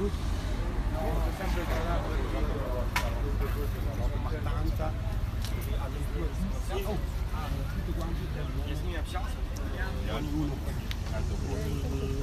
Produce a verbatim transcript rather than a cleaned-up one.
sempre trovato la mattanza alle due tutti quanti ognuno